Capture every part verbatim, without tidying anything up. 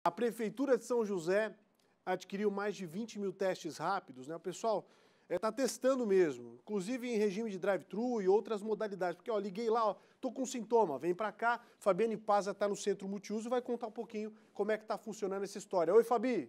A Prefeitura de São José adquiriu mais de vinte mil testes rápidos, né? O pessoal está é, testando mesmo, inclusive em regime de drive-thru e outras modalidades. Porque, ó, liguei lá, ó, tô com sintoma, vem para cá. Fabiane Paza está no Centro Multiuso e vai contar um pouquinho como é que está funcionando essa história. Oi, Fabi!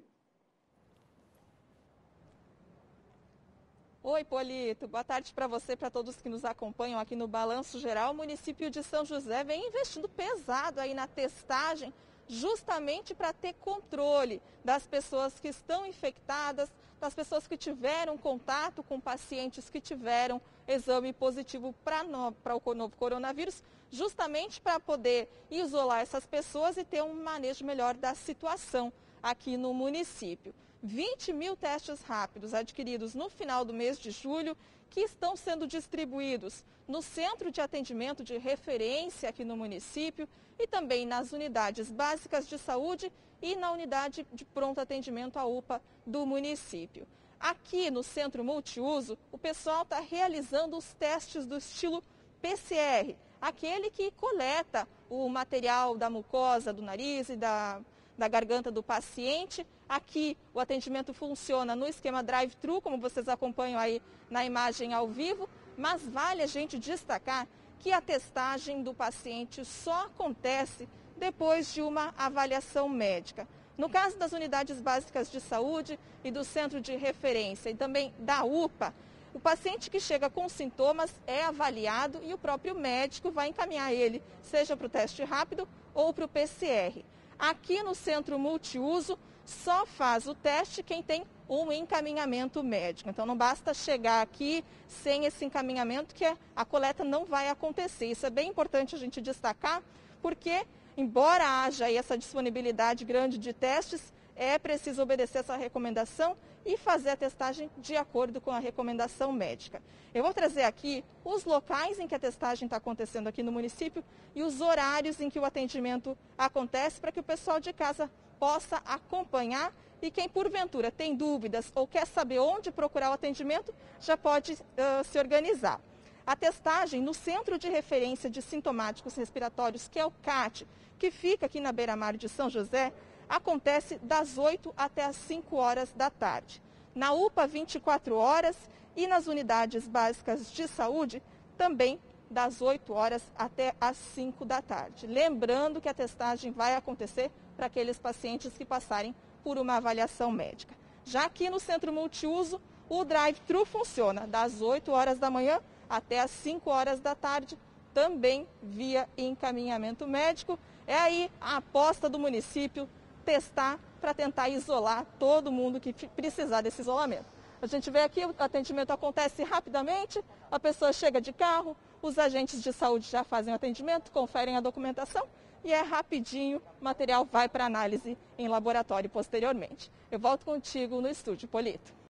Oi, Polito. Boa tarde para você e para todos que nos acompanham aqui no Balanço Geral. O município de São José vem investindo pesado aí na testagem, justamente para ter controle das pessoas que estão infectadas, das pessoas que tiveram contato com pacientes que tiveram exame positivo para o novo coronavírus, justamente para poder isolar essas pessoas e ter um manejo melhor da situação aqui no município. vinte mil testes rápidos adquiridos no final do mês de julho, que estão sendo distribuídos no Centro de Atendimento de Referência aqui no município e também nas unidades básicas de saúde e na unidade de pronto atendimento, a U P A, do município. Aqui no Centro Multiuso, o pessoal está realizando os testes do estilo P C R, aquele que coleta o material da mucosa, do nariz e da... da garganta do paciente. Aqui o atendimento funciona no esquema drive-thru, como vocês acompanham aí na imagem ao vivo, mas vale a gente destacar que a testagem do paciente só acontece depois de uma avaliação médica. No caso das unidades básicas de saúde e do centro de referência e também da U P A, o paciente que chega com sintomas é avaliado e o próprio médico vai encaminhar ele, seja para o teste rápido ou para o P C R. Aqui no Centro Multiuso, só faz o teste quem tem um encaminhamento médico. Então, não basta chegar aqui sem esse encaminhamento, que a coleta não vai acontecer. Isso é bem importante a gente destacar, porque, embora haja aí essa disponibilidade grande de testes, é preciso obedecer essa recomendação e fazer a testagem de acordo com a recomendação médica. Eu vou trazer aqui os locais em que a testagem está acontecendo aqui no município e os horários em que o atendimento acontece, para que o pessoal de casa possa acompanhar, e quem porventura tem dúvidas ou quer saber onde procurar o atendimento, já pode uh, se organizar. A testagem no Centro de Referência de Sintomáticos Respiratórios, que é o C A T, que fica aqui na beira-mar de São José, acontece das oito até as cinco horas da tarde. Na U P A, vinte e quatro horas, e nas unidades básicas de saúde, também das oito horas até as cinco da tarde. Lembrando que a testagem vai acontecer para aqueles pacientes que passarem por uma avaliação médica. Já aqui no Centro Multiuso, o drive-thru funciona das oito horas da manhã até as cinco horas da tarde, também via encaminhamento médico. É aí a aposta do município, testar para tentar isolar todo mundo que precisar desse isolamento. A gente vê aqui, o atendimento acontece rapidamente, a pessoa chega de carro, os agentes de saúde já fazem o atendimento, conferem a documentação e é rapidinho, o material vai para análise em laboratório posteriormente. Eu volto contigo no estúdio, Polito.